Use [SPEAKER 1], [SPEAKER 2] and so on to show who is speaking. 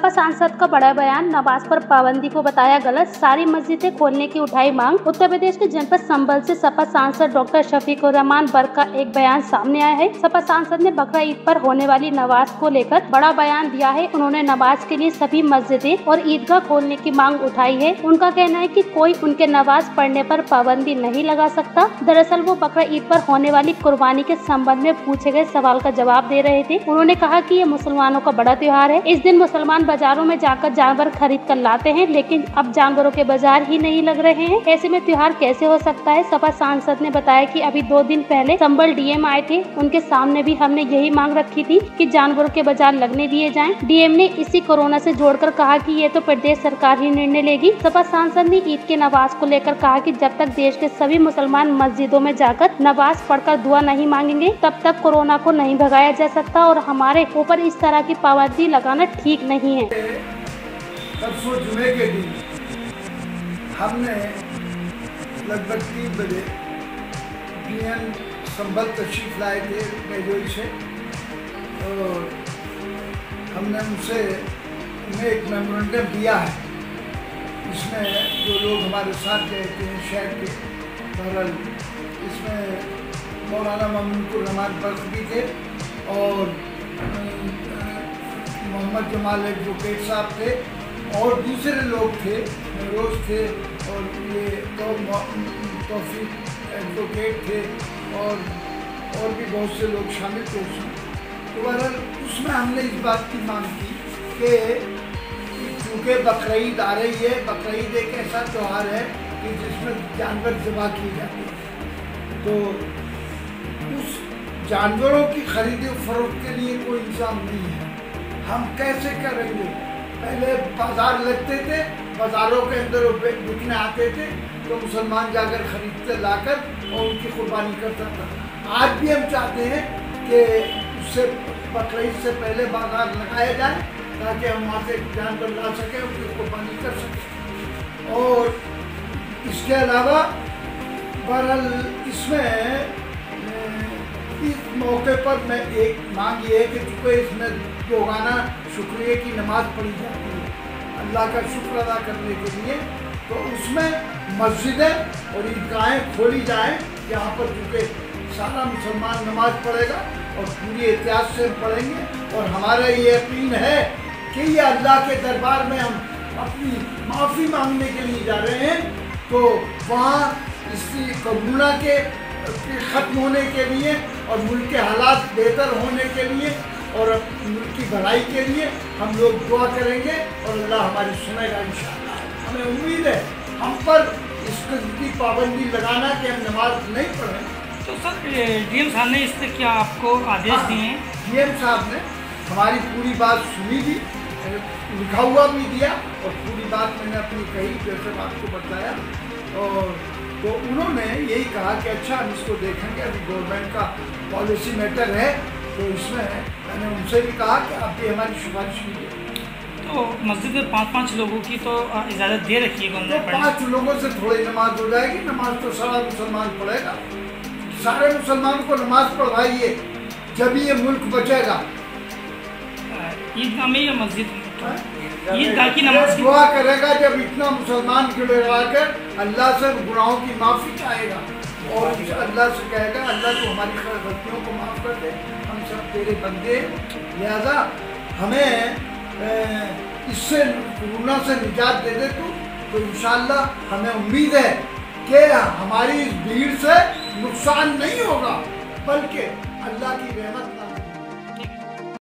[SPEAKER 1] सपा सांसद का बड़ा बयान, नमाज पर पाबंदी को बताया गलत, सारी मस्जिदें खोलने की उठाई मांग। उत्तर प्रदेश के जनपद संभल से सपा सांसद डॉक्टर शफीकुर रहमान बर्क का एक बयान सामने आया है। सपा सांसद ने बकरा ईद पर होने वाली नमाज को लेकर बड़ा बयान दिया है। उन्होंने नमाज के लिए सभी मस्जिदें और ईदगाह खोलने की मांग उठाई है। उनका कहना है कि कोई उनके नमाज पढ़ने पर पाबंदी नहीं लगा सकता। दरअसल वो बकरा ईद पर होने वाली कुर्बानी के संबंध में पूछे गए सवाल का जवाब दे रहे थे। उन्होंने कहा कि ये मुसलमानों का बड़ा त्योहार है। इस दिन मुसलमान बाजारों में जाकर जानवर खरीद कर लाते हैं, लेकिन अब जानवरों के बाजार ही नहीं लग रहे हैं। ऐसे में त्योहार कैसे हो सकता है। सपा सांसद ने बताया कि अभी 2 दिन पहले संभल डीएम आए थे, उनके सामने भी हमने यही मांग रखी थी कि जानवरों के बाजार लगने दिए जाएं। डीएम ने इसी कोरोना से जोड़कर कहा कि ये तो प्रदेश सरकार ही निर्णय लेगी। सपा सांसद ने ईद के नमाज को लेकर कहा कि जब तक देश के सभी मुसलमान मस्जिदों में जाकर नमाज पढ़कर दुआ नहीं मांगेंगे, तब तक कोरोना को नहीं भगाया जा सकता और हमारे ऊपर इस तरह की पाबंदी लगाना ठीक नहीं है।
[SPEAKER 2] परसों जुमे के दिन हमने लगभग 3 बजे डीएम संभल तशरीफ लाए थे मेजोई से, और हमने उन्हें एक मेमोरेंडम दिया है। इसमें जो लोग हमारे साथ गए थे शहर के, बहरहाल इसमें मौलाना ममनूकुर रहमान बर्क भी थे और मोहम्मद जमाल एडवोकेट साहब थे और दूसरे लोग थे, रोज थे और ये तौफीक एडवोकेट थे और भी बहुत से लोग शामिल थे उसमें। तो बहरहाल उसमें हमने इस बात की मांग की कि चूँकि बकरा ईद आ रही है, बकरा ईद एक ऐसा त्यौहार है कि जिसमें जानवर ज़िबा किए जाते हैं, तो उस जानवरों की खरीद फरोख्त के लिए कोई इंतजाम नहीं है। हम कैसे करेंगे? पहले बाजार लगते थे, बाज़ारों के अंदर बिकने आते थे तो मुसलमान जाकर खरीदते लाकर और उनकी कुर्बानी करता था। आज भी हम चाहते हैं कि उससे बकरा ईद से पहले बाजार लगाया जाए ताकि हम वहाँ से जानवर ला सकें, उनकी कुर्बानी कर सकें। और इसके अलावा बहरहाल इसमें इस मौके पर मैं एक मांग ये है कि चूँकि इसमें दोगाना शुक्रिया की नमाज पढ़ी जाती है अल्लाह का शुक्र अदा करने के लिए, तो उसमें मस्जिदें और ईदगाहें खोली जाएं जहाँ पर चूँकि सारा मुसलमान नमाज पढ़ेगा और पूरी एहतियात से पढ़ेंगे। और हमारा ये यकीन है कि ये अल्लाह के दरबार में हम अपनी माफ़ी मांगने के लिए जा रहे हैं, तो वहाँ इसी कोरोना के ख़त्म होने के लिए और मुल्क के हालात बेहतर होने के लिए और मुल्क की भलाई के लिए हम लोग दुआ करेंगे और अल्लाह हमारी सुनेगा इंशाअल्लाह। हमें उम्मीद है हम पर इस किस्म की पाबंदी लगाना कि हम नमाज नहीं पढ़ें।
[SPEAKER 3] तो सर डीएम साहब ने इस पर क्या आपको आदेश दिए हैं?
[SPEAKER 2] डीएम साहब ने हमारी पूरी बात सुनी भी, लिखा हुआ भी दिया और पूरी बात मैंने अपनी कही जैसे आपको बताया। और तो उन्होंने यही कहा कि अच्छा हम इसको देखेंगे, अभी गवर्नमेंट का पॉलिसी मैटर है, तो इसमें मैंने उनसे भी कहा कि आप भी हमारी सिफारिश कीजिए।
[SPEAKER 3] तो मस्जिद में 5-5 लोगों की तो इजाज़त दे रखी है गवर्नमेंट।
[SPEAKER 2] तो 5 लोगों से थोड़ी नमाज हो जाएगी? नमाज तो सारा मुसलमान पढ़ेगा। सारे मुसलमानों को नमाज पढ़वाइए, जब ये मुल्क बचेगा।
[SPEAKER 3] ईदगाह में या मस्जिद में? ईदगाह की नमाज
[SPEAKER 2] दुआ करेगा जब इतना मुसलमान गिड़वा कर अल्लाह से गुनाहों की माफ़ी चाहेगा और अल्लाह से कहेगा अल्लाह तो हमारी गलतियों को माफ़ कर दे, हम सब तेरे बंदे, लिहाजा हमें इससे कोरोना से निजात दे दे तो इंशाअल्लाह हमें उम्मीद है कि हमारी इस भीड़ से नुकसान नहीं होगा, बल्कि अल्लाह की रहमत